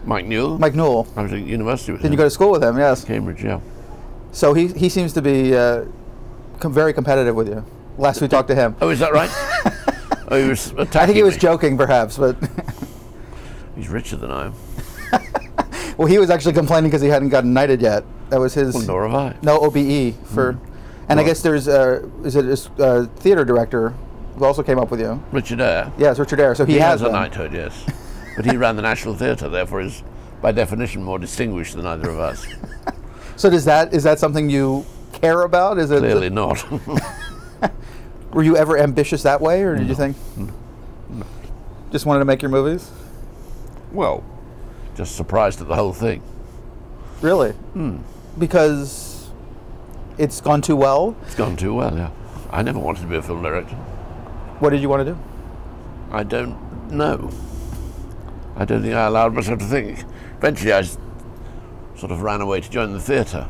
Mike Newell? Mike Newell. I was at university with him. Did you go to school with him? Yes. Cambridge, yeah. So he seems to be very competitive with you. Last we talked to him. Oh, is that right? Oh, he was attacking I think he was me. joking, perhaps, but... He's richer than I am. Well, he was actually complaining because he hadn't gotten knighted yet. That was his... Well, nor have I. No, OBE for... And I guess there's a theater director who also came up with you. Richard Eyre. Yes, Richard Eyre. So he has a them. knighthood, yes. But he ran the National Theatre, therefore is, by definition, more distinguished than either of us. So is that something you care about? Is it Clearly not. Were you ever ambitious that way, or did you think No. just wanted to make your movies? Well, just surprised at the whole thing. Really? Because it's gone too well? It's gone too well, yeah. I never wanted to be a film director. What did you want to do? I don't know. I don't think I allowed myself to think. Eventually I sort of ran away to join the theatre.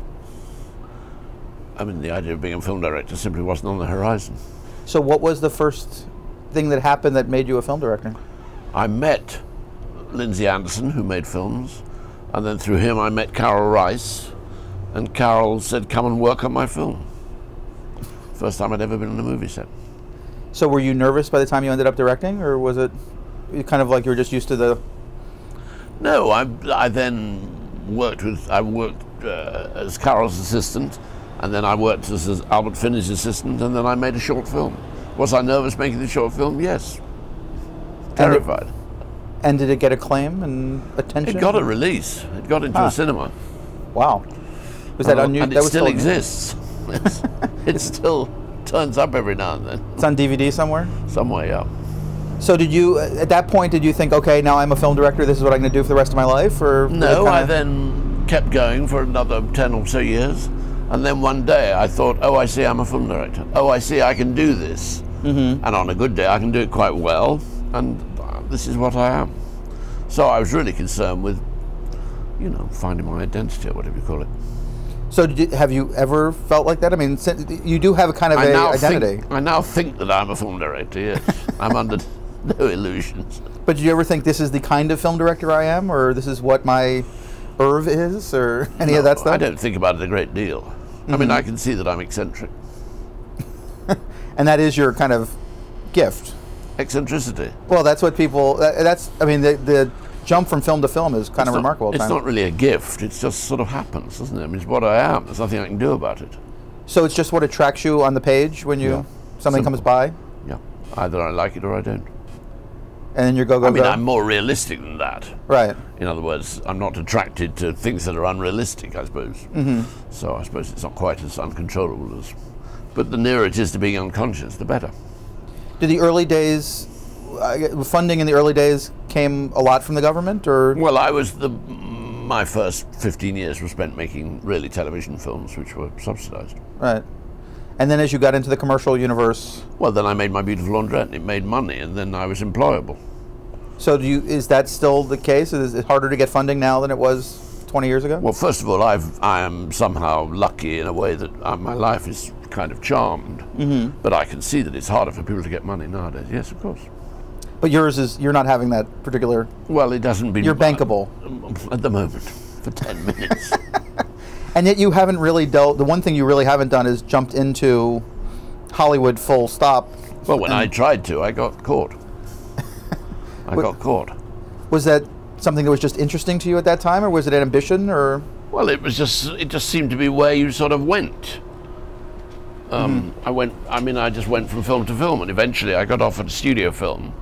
I mean, the idea of being a film director simply wasn't on the horizon. So what was the first thing that happened that made you a film director? I met Lindsay Anderson, who made films, and then through him I met Carol Rice, and Carol said, come and work on my film. First time I'd ever been on a movie set. So were you nervous by the time you ended up directing, or was it kind of like you were just used to the... No, I then worked as Carol's assistant, and then I worked as Albert Finney's assistant, and then I made a short film. Was I nervous making the short film? Yes. Terrified. And did it get acclaim and attention? It got a release. It got into a cinema. Wow. Was that unusual? And it still exists. It still turns up every now and then. It's on DVD somewhere? Somewhere, yeah. So did you, at that point, did you think, okay, now I'm a film director, this is what I'm going to do for the rest of my life? Or no, I then kept going for another 10 or so years. And then one day I thought, oh, I see, I'm a film director. Oh, I see, I can do this. Mm-hmm. And on a good day, I can do it quite well. And this is what I am. So I was really concerned with, you know, finding my identity, or whatever you call it. So have you ever felt like that? I mean, you do have a kind of identity. I now think that I'm a film director, yes. I'm under no illusions. But did you ever think this is the kind of film director I am, or this is what my Irv is, or any of that stuff? I don't think about it a great deal. Mm-hmm. I mean, I can see that I'm eccentric. And that is your kind of gift. Eccentricity. Well, that's what people, I mean, the jump from film to film is kind of remarkable. It's not really a gift, it just sort of happens, doesn't it? I mean, it's what I am, there's nothing I can do about it. So it's just what attracts you on the page when something comes by? Yeah, either I like it or I don't. And then you go. I mean, I'm more realistic than that. Right. In other words, I'm not attracted to things that are unrealistic, I suppose. Mm-hmm. So I suppose it's not quite as uncontrollable as... But the nearer it is to being unconscious, the better. Did the early days, funding in the early days came a lot from the government, or? Well, my first 15 years were spent making really television films, which were subsidized. Right. And then as you got into the commercial universe? Well, then I made My Beautiful Laundrette, and it made money, and then I was employable. So is that still the case? Is it harder to get funding now than it was 20 years ago? Well, first of all, I am somehow lucky in a way that my life is kind of charmed. Mm-hmm. But I can see that it's harder for people to get money nowadays. Yes, of course. But yours is, you're not having that particular... Well, it hasn't been... You're bankable. At the moment, for 10 minutes. And yet you haven't really dealt... The one thing you really haven't done is jumped into Hollywood full stop. Well, when I tried to, I got caught. I got caught. Was that something that was just interesting to you at that time, or was it an ambition, or...? Well, it just seemed to be where you sort of went. I just went from film to film, and eventually I got offered a studio film,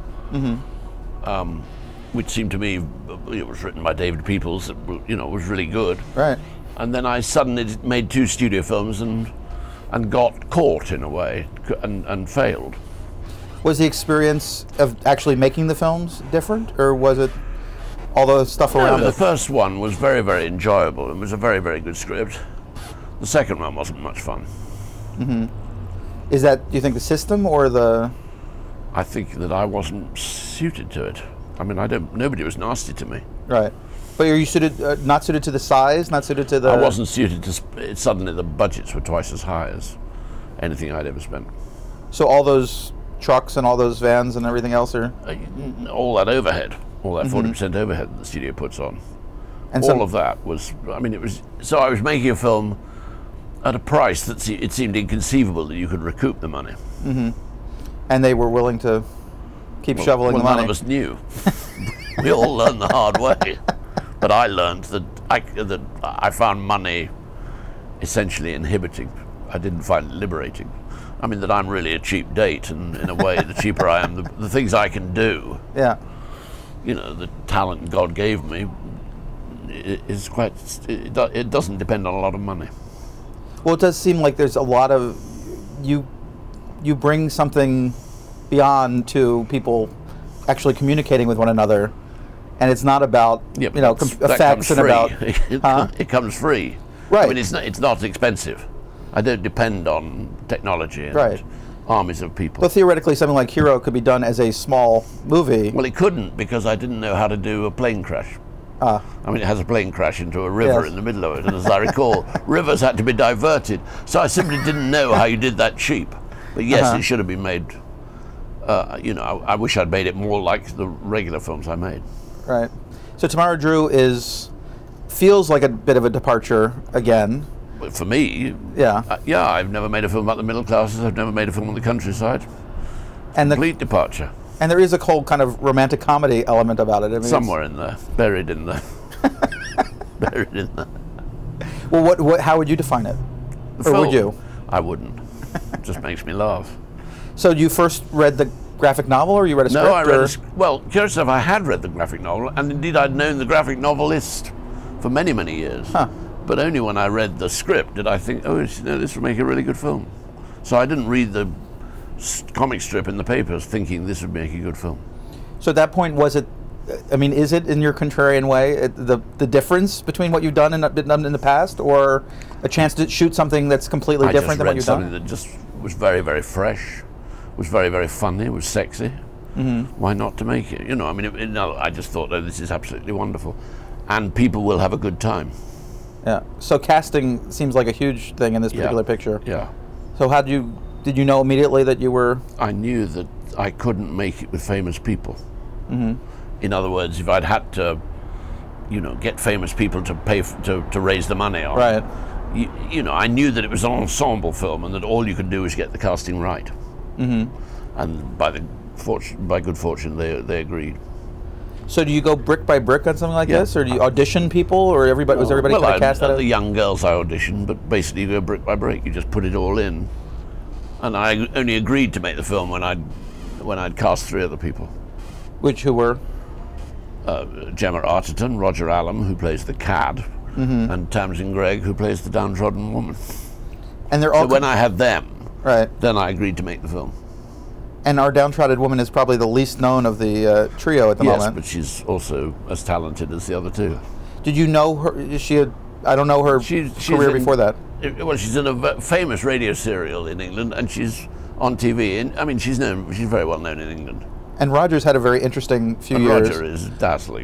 which seemed to me, it was written by David Peoples, that, you know, was really good. Right. And then I suddenly made 2 studio films and got caught in a way and failed. Was the experience of actually making the films different, or was it all the stuff around it? The first one was very, very enjoyable. It was a very, very good script. The second one wasn't much fun. Mm-hmm. Is that, do you think, the system or the... I think that I wasn't suited to it. I mean, nobody was nasty to me. Right. But are you suited, not suited to the size, not suited to the... I wasn't suited to... Suddenly the budgets were twice as high as anything I'd ever spent. So all those trucks and all those vans and everything else are... all that overhead, all that 40% overhead that the studio puts on. And all of that was, I mean, it was, so I was making a film at a price that it seemed inconceivable that you could recoup the money. And they were willing to keep shoveling the money. None of us knew. We all learned the hard way. But I learned that I found money essentially inhibiting. I didn't find it liberating. I mean, that I'm really a cheap date, and in a way, the cheaper I am, the things I can do, yeah, you know, the talent God gave me is quite, it doesn't depend on a lot of money. Well, it does seem like there's a lot of, you bring something beyond to people actually communicating with one another, and it's not about, you know, effects and about... It comes free. Right. I mean, it's not expensive. I don't depend on technology and armies of people. But theoretically, something like Hero could be done as a small movie. Well, it couldn't, because I didn't know how to do a plane crash. I mean, it has a plane crash into a river in the middle of it, and as I recall, rivers had to be diverted. So I simply didn't know how you did that cheap. But yes, it should have been made, you know, I wish I'd made it more like the regular films I made. Right. So Tamara Drewe feels like a bit of a departure again. For me, yeah, I've never made a film about the middle classes. I've never made a film on the countryside. And complete departure. And there is a whole kind of romantic comedy element about it. I mean, somewhere in there, buried in there, buried in there. Well, how would you define it? Or would you? I wouldn't. It just makes me laugh. So you first read the graphic novel, or you read a script? No, I read. Well, curious enough, I had read the graphic novel, and indeed I'd known the graphic novelist for many, many years. But only when I read the script did I think, oh, you know, this would make a really good film. So I didn't read the comic strip in the papers thinking this would make a good film. So at that point, was it, I mean, is it in your contrarian way, the difference between what you've done and been done in the past, or a chance to shoot something that's completely different than what you've done? I just read something that just was very, very fresh, was very, very funny, was sexy. Why not to make it? You know, I mean, I just thought, oh, this is absolutely wonderful. And people will have a good time. Yeah. So casting seems like a huge thing in this particular picture. Yeah. So did you know immediately that you were? I knew that I couldn't make it with famous people. In other words, if I'd had to, you know, get famous people to pay to raise the money on, right? You know, I knew that it was an ensemble film, and that all you could do is get the casting right. And by good fortune, they agreed. So do you go brick by brick on something like this, or do you audition people, or was everybody kind of cast out? The young girls I auditioned, but basically you go brick by brick. You just put it all in, and I only agreed to make the film when I'd cast 3 other people. Who were? Gemma Arterton, Roger Allam, who plays the cad, and Tamsin Greig, who plays the downtrodden woman. And they're all. So when I had them, then I agreed to make the film. And our downtrodden woman is probably the least known of the trio at the moment. Yes, but she's also as talented as the other 2. Did you know her? I don't know her career before that. Well, she's in a famous radio serial in England, and she's on TV. And I mean, she's very well known in England. And Roger's had a very interesting few years. Roger is dazzling.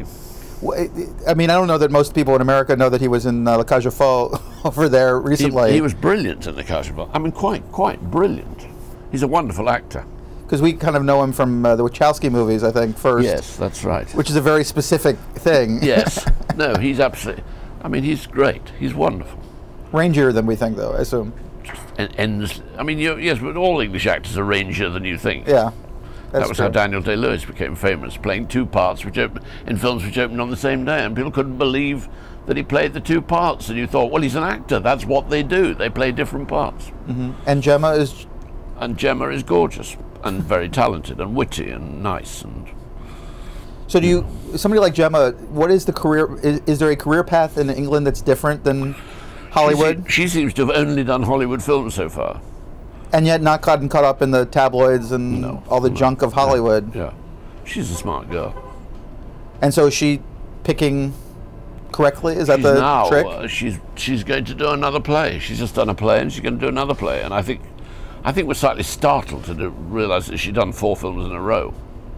I mean, I don't know that most people in America know that he was in La Cage aux Folles over there recently. He was brilliant in La Cage aux Folles. I mean, quite brilliant. He's a wonderful actor. Because we kind of know him from the Wachowski movies, I think, first. Yes, that's right. Which is a very specific thing. Yes. No, he's absolutely... I mean, he's great. He's wonderful. Rangier than we think, though, I assume. And I mean, yes, but all English actors are rangier than you think. Yeah, that was true. How Daniel Day-Lewis became famous, playing 2 parts in films which opened on the same day, and people couldn't believe that he played the 2 parts, and you thought, well, he's an actor. That's what they do. They play different parts. And Gemma is... And Gemma is gorgeous and very talented and witty and nice. And so somebody like Gemma, what is the career, is there a career path in England that's different than Hollywood? She seems to have only done Hollywood films so far. And yet not gotten caught up in the tabloids and all the junk of Hollywood. Yeah. She's a smart girl. And so is she picking correctly? Is that the trick? She's going to do another play. She's just done a play, and she's going to do another play. And I think we're slightly startled to realize that she's done 4 films in a row.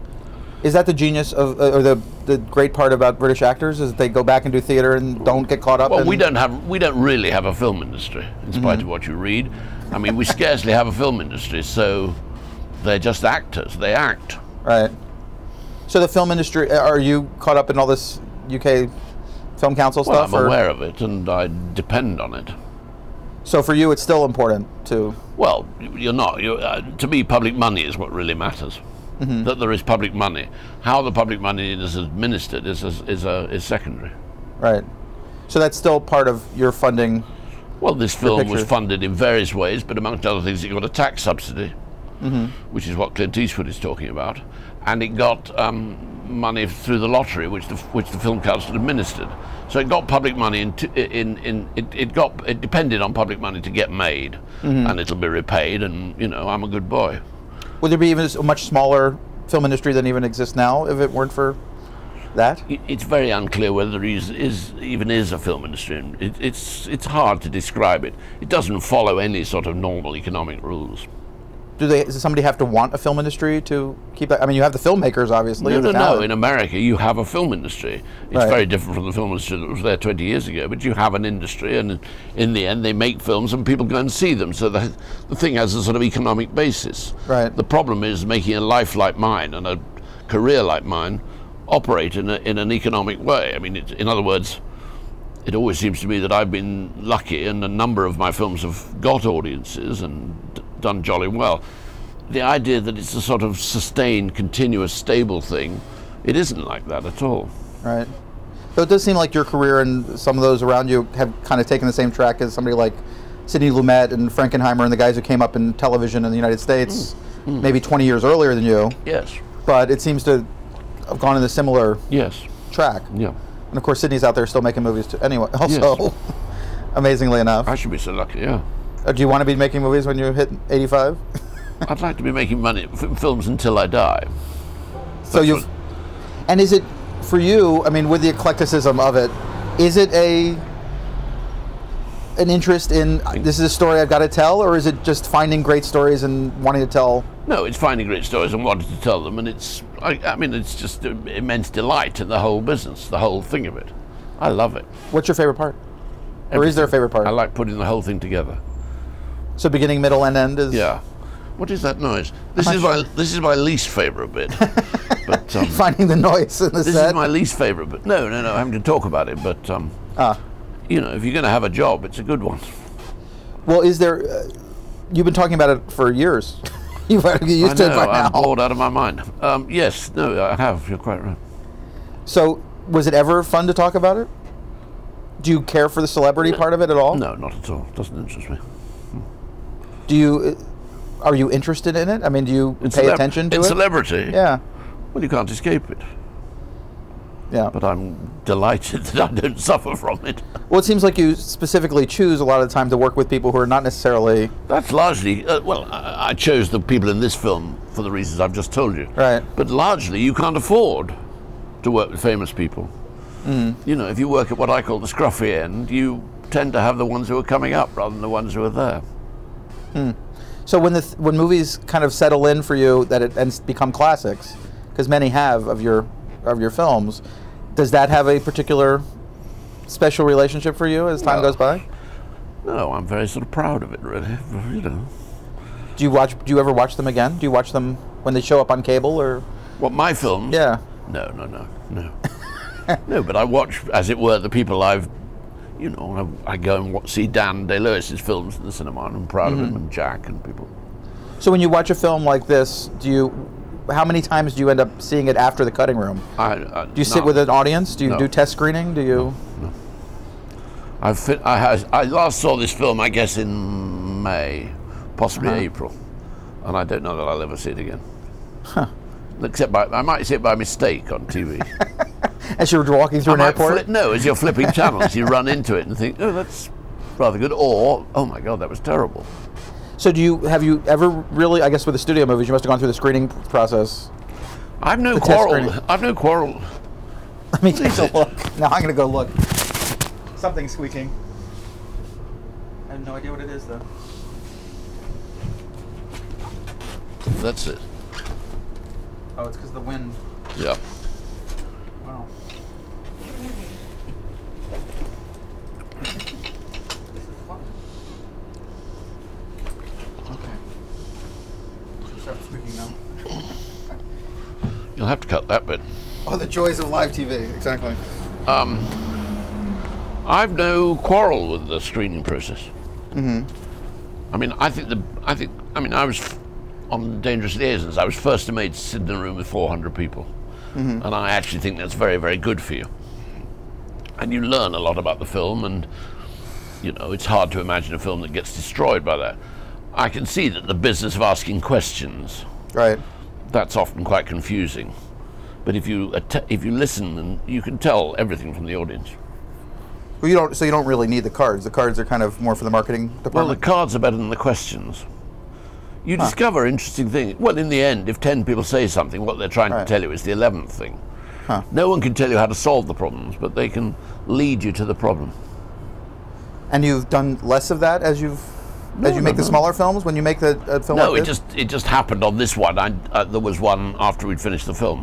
Is that the genius of, or the great part about British actors, is that they go back and do theater and don't get caught up? Well, we don't really have a film industry, in spite of what you read. I mean, we scarcely have a film industry, so they're just actors. They act. Right. So the film industry, are you caught up in all this UK film council Well, stuff? I'm aware of it, and I depend on it. So for you, it's still important to... Well, you're not. To me, public money is what really matters. That there is public money. How the public money is administered is secondary. Right. So that's still part of your funding. Well, this film was funded in various ways, but amongst other things, it got a tax subsidy, which is what Clint Eastwood is talking about, and it got money through the lottery, which the Film Council administered. So it got public money. It depended on public money to get made, and it'll be repaid. And I'm a good boy. Would there be even a much smaller film industry than even exists now if it weren't for that? It's very unclear whether there even is a film industry. It's hard to describe it. It doesn't follow any sort of normal economic rules. Does somebody have to want a film industry to keep that? I mean, you have the filmmakers, obviously. No. In America, you have a film industry. It's very different from the film industry that was there 20 years ago, but you have an industry, and in the end, they make films and people go and see them. So the thing has a sort of economic basis. Right. The problem is making a life like mine and a career like mine operate in an economic way. I mean, in other words, it always seems to me that I've been lucky, and a number of my films have got audiences and done jolly well. The idea that it's a sort of sustained, continuous, stable thing, it isn't like that at all. Right. So it does seem like your career and some of those around you have kind of taken the same track as somebody like Sidney Lumet and Frankenheimer and the guys who came up in television in the United States maybe 20 years earlier than you. Yes. But it seems to have gone in a similar track. Yeah. And of course, Sidney's out there still making movies too. Anyway, also, amazingly enough. I should be so lucky, yeah. Do you want to be making movies when you hit 85? I'd like to be making films until I die. So and is it, for you, I mean, with the eclecticism of it, is it an interest in, this is a story I've got to tell, or is it just finding great stories and wanting to tell? No, it's finding great stories and wanting to tell them, and I mean, it's just immense delight in the whole business, the whole thing of it. I love it. What's your favorite part? Or is there a favorite part? I like putting the whole thing together. So beginning, middle, and end is... Yeah. What is that noise? This is my least favorite bit. But finding the noise in the set. This is my least favorite bit. No, having to talk about it. But if you're going to have a job, it's a good one. Well, is there? You've been talking about it for years. You've used to it by now. I'm bored out of my mind. Yes, no, I have. You're quite right. So, was it ever fun to talk about it? Do you care for the celebrity part of it at all? No, not at all. It doesn't interest me. Are you interested in it? I mean, do you pay attention to it? In celebrity? Yeah. Well, you can't escape it. Yeah. But I'm delighted that I don't suffer from it. Well, it seems like you specifically choose a lot of the time to work with people who are not necessarily... That's largely... I chose the people in this film for the reasons I've just told you. Right. But largely, you can't afford to work with famous people. If you work at what I call the scruffy end, you tend to have the ones who are coming up rather than the ones who are there. So when movies kind of settle in for you and become classics, because many have of your films, does that have a particular special relationship for you as time goes by? No, I'm very sort of proud of it, really. Do you ever watch them again? Do you watch them when they show up on cable or? What, my films? Yeah. No. No, but I watch, as it were, the people I go and see Dan Day-Lewis's films in the cinema, and I'm proud of him, and Jack and people. So when you watch a film like this, how many times do you end up seeing it after the cutting room? Do you sit with an audience? Do you do test screening? Do you? No. I last saw this film, I guess, in May, possibly April, and I don't know that I'll ever see it again. Huh. Except I might see it by mistake on TV. As you're walking through an airport? No, as you're flipping channels, you run into it and think, oh, that's rather good, or, oh my God, that was terrible. So have you ever really, I guess with the studio movies, you must have gone through the screening process? I've no quarrel. Let me take a look. Now I'm going to go look. Something's squeaking. I have no idea what it is, though. That's it. Oh, it's because of the wind. Yeah. Wow. This is fun. Okay. Should start squeaking now. You'll have to cut that bit. Oh, the joys of live TV. Exactly. I've no quarrel with the screening process. Mm-hmm. I mean, I was on Dangerous Liaisons. I was first made to sit in a room with 400 people, and I actually think that's very, very good for you. And you learn a lot about the film, and you know, it's hard to imagine a film that gets destroyed by that. I can see that the business of asking questions, right, that's often quite confusing. But if you listen, and you can tell everything from the audience. Well, so you don't really need the cards. The cards are kind of more for the marketing department. Well, the cards are better than the questions. You discover interesting things. Well, in the end, if 10 people say something, what they're trying to tell you is the 11th thing. Huh. No one can tell you how to solve the problems, but they can lead you to the problem. And you've done less of that as you make the smaller films. When you make the film, no, like this? it just happened on this one. There was one after we'd finished the film.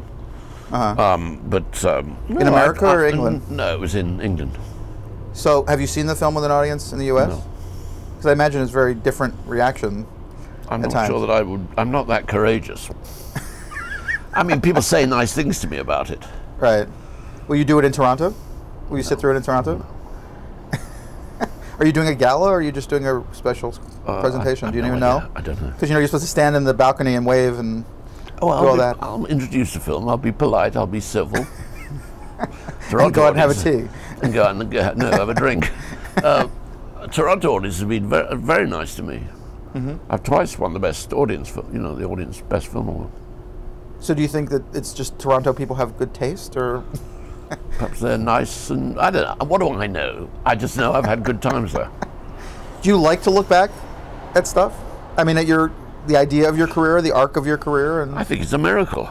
In America or England? No, it was in England. So, have you seen the film with an audience in the U.S.? No. Because I imagine it's a very different reaction. I'm not sure that I would. I'm not that courageous. I mean, people say nice things to me about it. Right. Will you do it in Toronto? Will you sit through it in Toronto? Are you doing a gala, or are you just doing a special presentation? Do you even know? I don't know. Because you're supposed to stand in the balcony and wave and do all that. I'll introduce the film. I'll be polite. I'll be civil. And go out and have a tea. And go out and have a drink. Toronto audience has been very, very nice to me. I've twice won the best audience, the audience best film award. So do you think that it's just Toronto people have good taste, or? Perhaps they're nice, and I don't know. What do I know? I just know I've had good times there. Do you like to look back at stuff? I mean, the idea of your career, the arc of your career, and I think it's a miracle.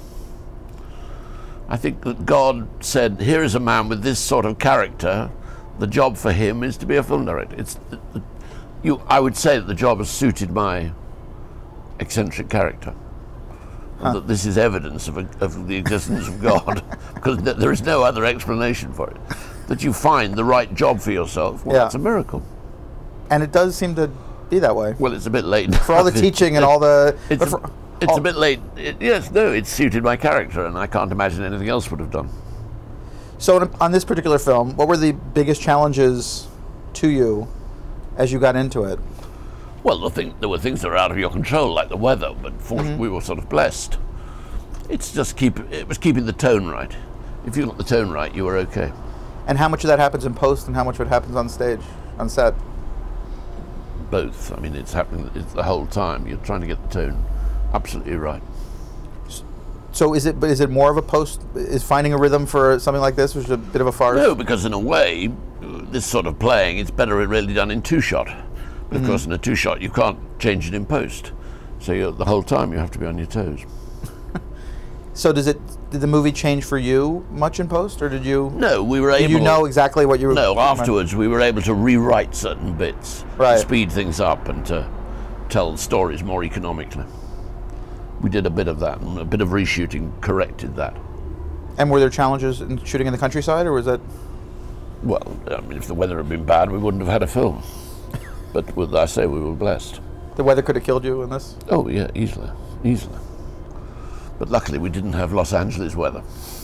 I think that God said, "Here is a man with this sort of character. The job for him is to be a film director." I would say that the job has suited my eccentric character. And that this is evidence of the existence of God, because there is no other explanation for it. That you find the right job for yourself, well, that's a miracle. And it does seem to be that way. Well, it's a bit late. For all the teaching and all the... It's a bit late. It suited my character, and I can't imagine anything else would have done. So on this particular film, what were the biggest challenges to you as you got into it? Well, there were things that were out of your control, like the weather, but fortunately we were sort of blessed. It's just it was keeping the tone right. If you got the tone right, you were okay. And how much of that happens in post, and how much of it happens on stage, on set? Both. I mean, it's happening the whole time. You're trying to get the tone absolutely right. So is it more of a post? Is finding a rhythm for something like this, which is a bit of a farce? No, because in a way, this sort of playing, it's better really done in two-shot. But of course, in a two-shot, you can't change it in post. So the whole time you have to be on your toes. So did the movie change for you much in post, or did you? No, we were able. Did you know exactly what you were? No, afterwards we were able to rewrite certain bits, to speed things up, and to tell the stories more economically. We did a bit of that, and a bit of reshooting corrected that. And were there challenges in shooting in the countryside, or was that? Well, I mean, if the weather had been bad, we wouldn't have had a film. But I say we were blessed. The weather could have killed you in this? Oh, yeah, easily. But luckily we didn't have Los Angeles weather.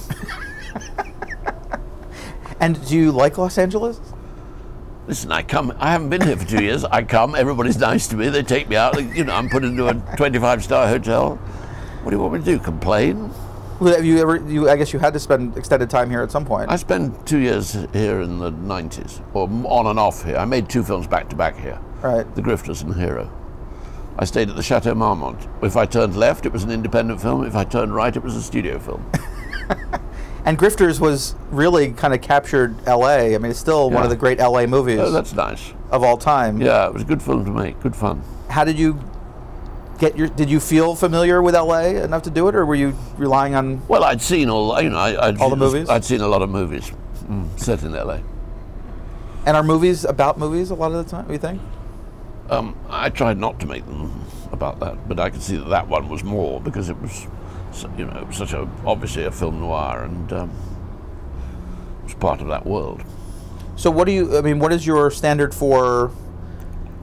And do you like Los Angeles? Listen, I haven't been here for 2 years. I come, everybody's nice to me, they take me out, I'm put into a 25-star hotel. What do you want me to do, complain? Well, I guess you had to spend extended time here at some point. I spent 2 years here in the 90s, or on and off here. I made 2 films back to back here. Right. The Grifters and Hero. I stayed at the Chateau Marmont. If I turned left, it was an independent film. If I turned right, it was a studio film. And Grifters was really kind of captured L.A. I mean, it's still one of the great L.A. movies. Oh, that's nice. Of all time. Yeah, it was a good film to make. Good fun. How did you did you feel familiar with L.A. enough to do it, or were you relying on? Well, I'd seen all the movies. I'd seen a lot of movies set in L.A. And are movies about movies a lot of the time? You think? I tried not to make them about that, but I could see that one was more because it was, it was such obviously a film noir, and it was part of that world. So what is your standard for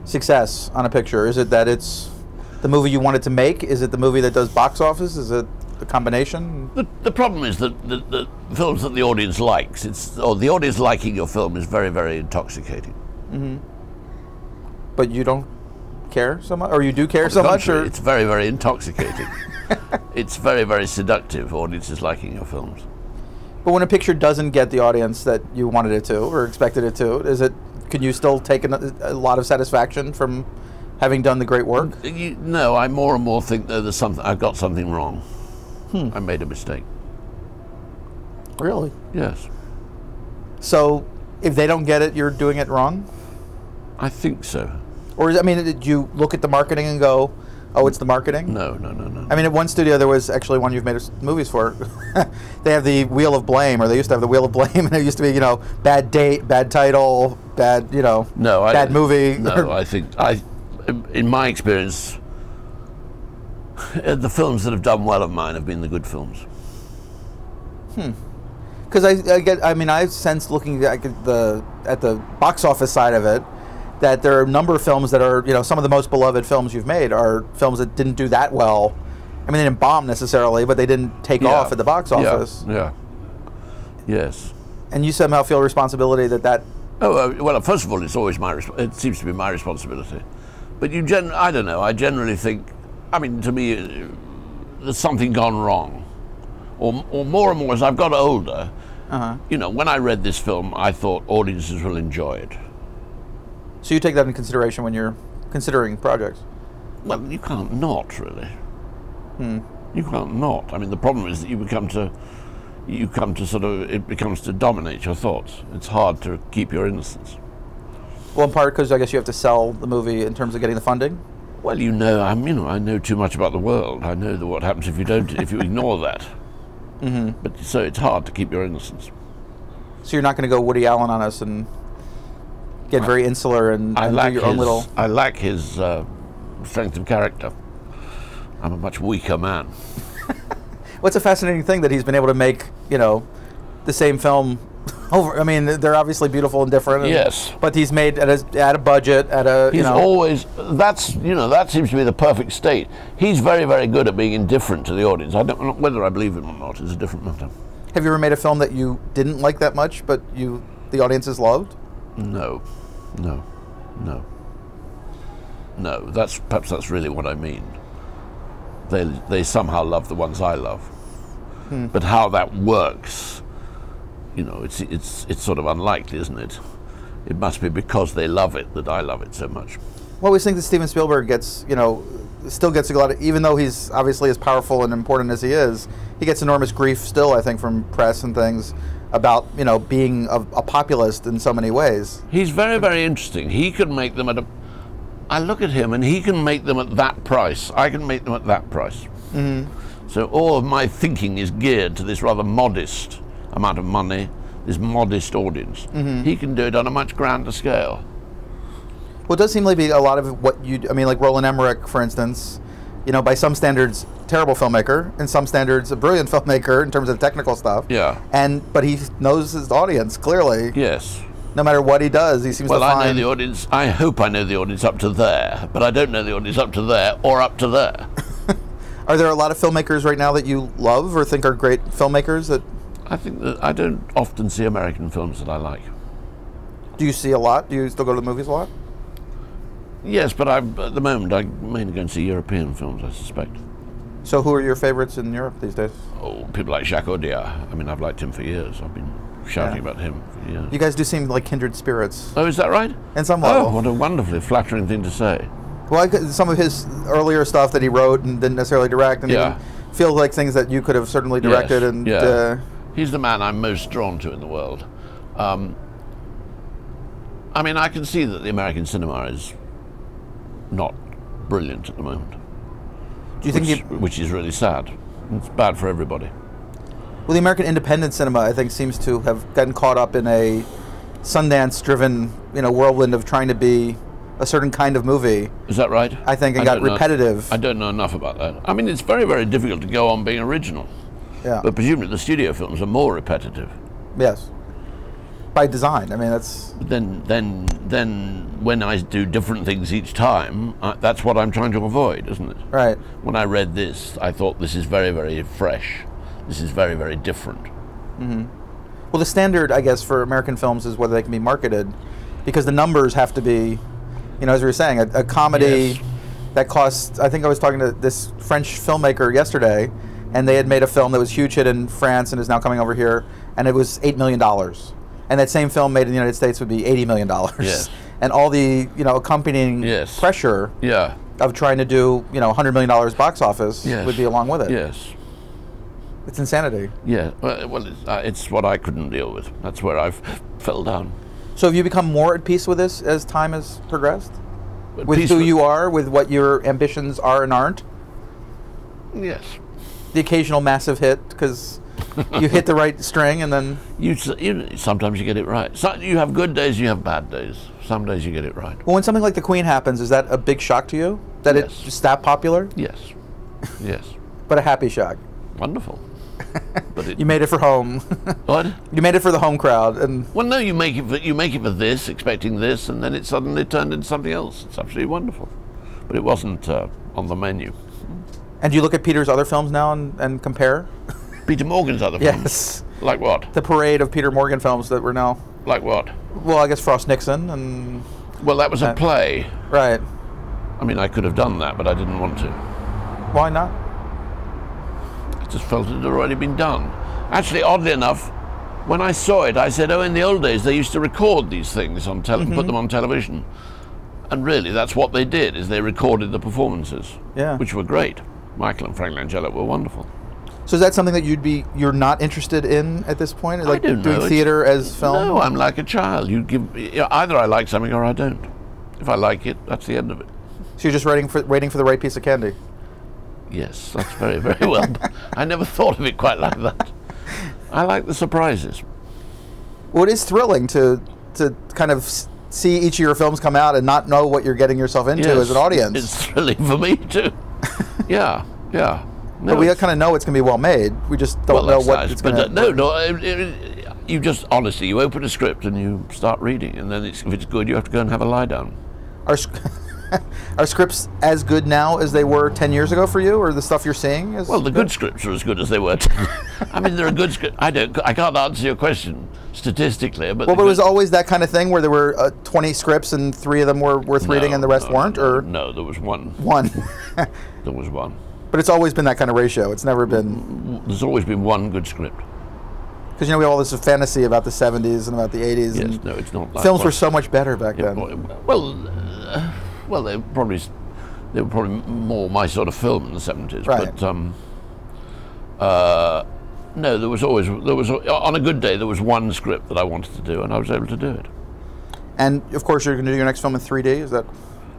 success on a picture? Is it that it's the movie you wanted to make? Is it the movie that does box office? Is it? a combination? The problem is that the films that the audience likes, or the audience liking your film is very, very intoxicating. Mm-hmm. But you don't care so much, or you do care so much? Or it's very, very intoxicating. It's very, very seductive. Audiences liking your films. But when a picture doesn't get the audience that you wanted it to or expected it to, can you still take a lot of satisfaction from having done the great work? No, I more and more think that I've got something wrong. I made a mistake. Really? Yes. So, if they don't get it, you're doing it wrong? I think so. Or, did you look at the marketing and go, oh, it's the marketing? No. I mean, at one studio, there was actually one you've made movies for. They have the Wheel of Blame, or they used to have the Wheel of Blame, and it used to be, bad date, bad title, bad, bad movie. No, I think, in my experience, the films that have done well of mine have been the good films. Because I've sensed looking at the box office side of it, that there are a number of films that are, some of the most beloved films you've made are films that didn't do that well. I mean, they didn't bomb necessarily, but they didn't take off at the box office. Yeah. Yes. And you somehow feel responsibility that. Oh well, first of all, it's always it seems to be my responsibility. But I don't know. I generally think, to me, there's something gone wrong, or more and more as I've got older. When I read this film, I thought audiences will enjoy it. So you take that into consideration when you're considering projects? Well, you can't not, really. You can't not. The problem is that you come to it becomes to dominate your thoughts. It's hard to keep your innocence. Well, in part because I guess you have to sell the movie in terms of getting the funding? Well, I know too much about the world. I know what happens if you ignore that. But so it's hard to keep your innocence. So you're not going to go Woody Allen on us and get very insular and do your own little... I lack his strength of character. I'm a much weaker man. What's a fascinating thing that he's been able to make, the same film over. They're obviously beautiful and different. Yes. But he's made at a budget, He's always, that seems to be the perfect state. He's very, very good at being indifferent to the audience. I don't know whether I believe him or not is a different matter. Have you ever made a film that you didn't like that much, but the audiences loved? No. Perhaps that's really what I mean. They somehow love the ones I love, but how that works, it's sort of unlikely, isn't it? It must be because they love it that I love it so much. Well, I always think that Steven Spielberg still gets a lot of, even though he's obviously as powerful and important as he is, he gets enormous grief still, I think, from press and things about, being a populist in so many ways. He's very, very interesting. He can make them I look at him and he can make them at that price. I can make them at that price. So all of my thinking is geared to this rather modest amount of money, this modest audience. He can do it on a much grander scale. Well, it does seem to be a lot of what like Roland Emmerich, for instance, by some standards, terrible filmmaker, and some standards, a brilliant filmmaker in terms of technical stuff. Yeah. But he knows his audience, clearly. Yes. No matter what he does, he seems to find... Well, I know the audience. I hope I know the audience up to there, but I don't know the audience up to there or up to there. Are there a lot of filmmakers right now that you love or think are great filmmakers that... I think that I don't often see American films that I like. Do you see a lot? Do you still go to the movies a lot? Yes, but at the moment I mainly go and see European films, I suspect. So who are your favorites in Europe these days? Oh, people like Jacques Audiard. I've liked him for years. I've been shouting about him for years. You guys do seem like kindred spirits. Oh, is that right? In some level. Oh, what a wonderfully flattering thing to say. Well, some of his earlier stuff that he wrote and didn't necessarily direct, and even feel like things that you could have certainly directed. Yes, and he's the man I'm most drawn to in the world. I can see that the American cinema is not brilliant at the moment. Do you think which is really sad. It's bad for everybody. Well, the American independent cinema, I think, seems to have gotten caught up in a Sundance-driven, whirlwind of trying to be a certain kind of movie. Is that right? I think, and got repetitive. I don't know enough about that. It's very, very difficult to go on being original. Yeah. But presumably the studio films are more repetitive. Yes. by design. I mean, that's... Then when I do different things each time, that's what I'm trying to avoid, isn't it? Right. When I read this, I thought this is very, very fresh. This is very, very different. Mm-hmm. Well, the standard, I guess, for American films is whether they can be marketed, because the numbers have to be, you know, as we were saying, a comedy Yes. that costs, I think I was talking to this French filmmaker yesterday, and they had made a film that was a huge hit in France and is now coming over here, and it was $8 million. And that same film made in the United States would be $80 million. Yes. And all the, you know, accompanying Yes. pressure Yeah. of trying to do, you know, $100 million box office Yes. would be along with it. Yes. It's insanity. Yeah. Well, it's what I couldn't deal with. That's where I've fell down. So have you become more at peace with this as time has progressed? But With peace who you are, with what your ambitions are and aren't? Yes. The occasional massive hit, because you hit the right string and then... Sometimes you get it right. So you have good days, you have bad days. Some days you get it right. Well, when something like The Queen happens, is that a big shock to you? That Yes. it's just that popular? Yes. Yes. But a happy shock. Wonderful. But You made it for home. what? You made it for the home crowd. And Well, no, you make it for this, expecting this, and then it suddenly turned into something else. It's absolutely wonderful. But it wasn't on the menu. do you look at Peter's other films now and compare? Peter Morgan's other films. Yes. Like what? The parade of Peter Morgan films that were now... Like what? Well, I guess Frost Nixon and... Well, that was a play. Right. I mean, I could have done that, but I didn't want to. Why not? I just felt it had already been done. Actually, oddly enough, when I saw it, I said, oh, in the old days, they used to record these things on put them on television. And really, that's what they did, is they recorded the performances, Yeah. which were great. Michael and Frank Langella were wonderful. So is that something that you're not interested in at this point? Like don't know. doing theater as film? No, I'm like a child. Either I like something or I don't. If I like it, that's the end of it. So you're just waiting for the right piece of candy? Yes, that's very, very well. I never thought of it quite like that. I like the surprises. Well, it is thrilling to kind of see each of your films come out and not know what you're getting yourself into as an audience. It's thrilling for me too. Yeah, yeah. No, but we kind of know it's going to be well made. We just don't know what nice, it's going to... No. You just, honestly, you open a script and you start reading, and then if it's good, you have to go and have a lie down. Are scripts as good now as they were 10 years ago for you, or the stuff you're seeing? Well, the good scripts are as good as they were. I mean, there are good scripts. I can't answer your question statistically, but... Well, but it was always that kind of thing where there were 20 scripts and 3 of them were worth reading and the rest weren't, or... No, there was one. One. There was one. But it's always been that kind of ratio. It's never been... There's always been one good script. Because, you know, we have all this fantasy about the 70s and about the 80s. Yes, and no, it's not like... films were so much better back then. Well, they were probably more my sort of film in the 70s. Right. But no, there was on a good day there was one script that I wanted to do, and I was able to do it. And of course, you're going to do your next film in 3D. Is that?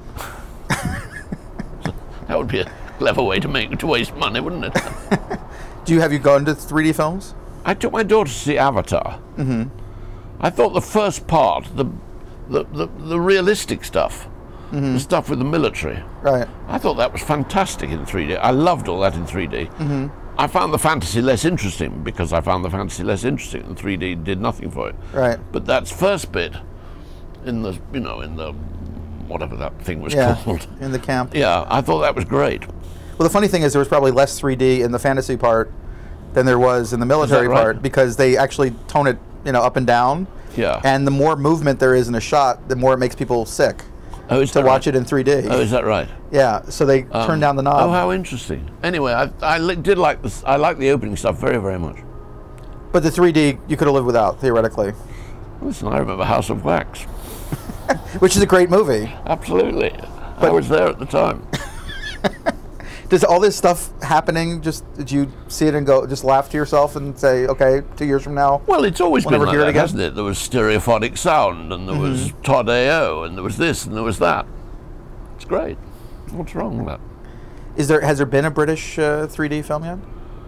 That would be a clever way to waste money, wouldn't it? Have you gone to 3D films? I took my daughter to see Avatar. Mm-hmm. I thought the first part, the realistic stuff, the stuff with the military, Right. I thought that was fantastic in 3D. I loved all that in 3D. Mm-hmm. I found the fantasy less interesting because I found the fantasy less interesting, and 3D did nothing for it. Right. But that first bit, in the whatever that thing was called, In the camp. yeah, I thought that was great. Well, the funny thing is there was probably less 3D in the fantasy part than there was in the military right? part, because they actually tone it, up and down. Yeah. And the more movement there is in a shot, the more it makes people sick to watch it in 3D. Oh, is that right? Yeah. So they turn down the knob. Oh, how interesting. Anyway, I did like this. I like the opening stuff very, very much. But the 3D you could have lived without, theoretically. Listen, I remember House of Wax. Which is a great movie. Absolutely. I was there at the time. Does all this stuff happening, did you see it and just laugh to yourself and say, okay, 2 years from now? Well, it's always been like hear it that, again? hasn't it? There was stereophonic sound, and there was Todd A.O., and there was this, and there was that. It's great. What's wrong with that? Has there been a British 3D film yet?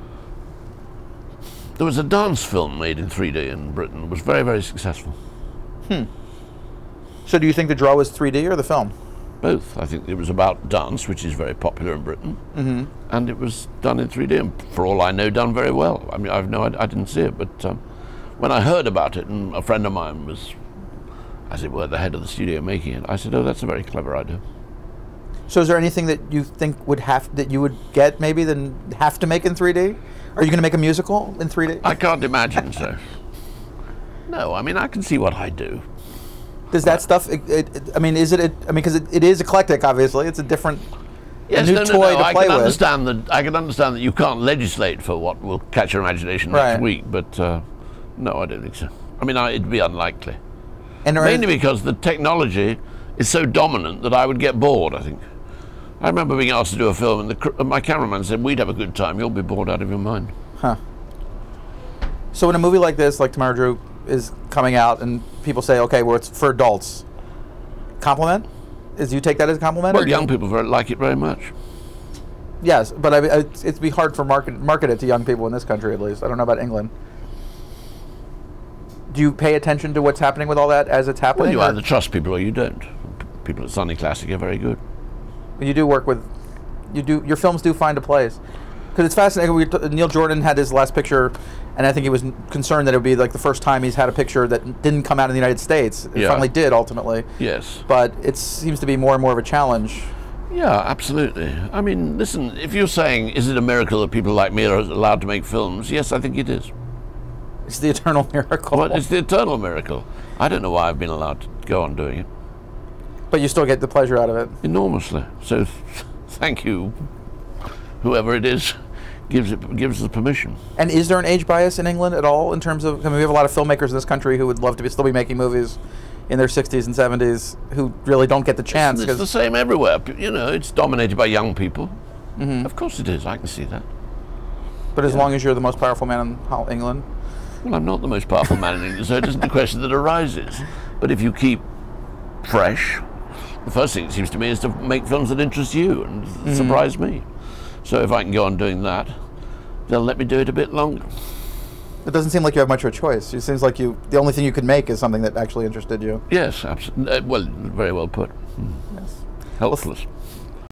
There was a dance film made in 3D in Britain. It was very, very successful. So do you think the draw was 3D or the film? Both. I think it was about dance, which is very popular in Britain, and it was done in 3D, and for all I know, done very well. I mean, I didn't see it, but when I heard about it, and a friend of mine was, as it were, the head of the studio making it, I said, "Oh, that's a very clever idea." So, is there anything that you think that you would get maybe then have to make in 3D? Are you going to make a musical in 3D? I can't imagine so. No, I mean I can see what I do. Does that stuff? I mean, is it? I mean, because it is eclectic. Obviously, it's a different. Yes, new toy to I play can with. understand that. I can understand that you can't legislate for what will catch your imagination next week, but no, I don't think so. I mean, it'd be unlikely. And mainly because the technology is so dominant that I would get bored. I think. I remember being asked to do a film, and my cameraman said, "We'd have a good time. You'll be bored out of your mind." Huh. So, in a movie like this, like Tamara Drewe is coming out, and people say, "Okay, well, it's for adults." Compliment? You take that as a compliment? Well, young people like it very much. Yes, but it'd be hard for market it to young people in this country, at least. I don't know about England. Do you pay attention to what's happening with all that as it's happening? Well, you either trust people or you don't. People at Sunny Classic are very good. You do work with, your films do find a place. Because it's fascinating. Neil Jordan had his last picture, and I think he was concerned that it would be like the first time he's had a picture that didn't come out in the United States. It finally did, ultimately. Yes. But it seems to be more and more of a challenge. Yeah, absolutely. I mean, listen, if you're saying, is it a miracle that people like me are allowed to make films? Yes, I think it is. It's the eternal miracle. Well, it's the eternal miracle. I don't know why I've been allowed to go on doing it. But you still get the pleasure out of it. Enormously. So thank you, whoever it is, gives us permission. And is there an age bias in England at all in terms of, I mean, we have a lot of filmmakers in this country who would love to still be making movies in their 60s and 70s who really don't get the chance. It's the same everywhere. You know, it's dominated by young people. Of course it is. I can see that. But as long as you're the most powerful man in England? Well, I'm not the most powerful man in England, so it isn't a question that arises. But if you keep fresh, the first thing it seems to me is to make films that interest you and surprise me. So if I can go on doing that, they'll let me do it a bit longer. It doesn't seem like you have much of a choice. It seems like the only thing you could make is something that actually interested you. Yes, absolutely. Well, very well put. Yes. Helpless.